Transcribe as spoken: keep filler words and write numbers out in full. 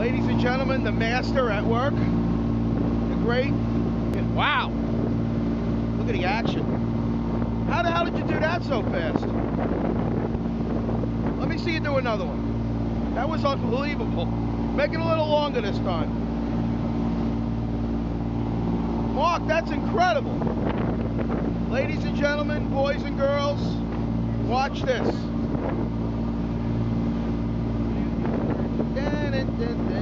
Ladies and gentlemen, the master at work. The great. Wow. Look at the action. How the hell did you do that so fast? Let me see you do another one. That was unbelievable. Make it a little longer this time. Mark, that's incredible. Ladies and gentlemen, boys and girls, watch this.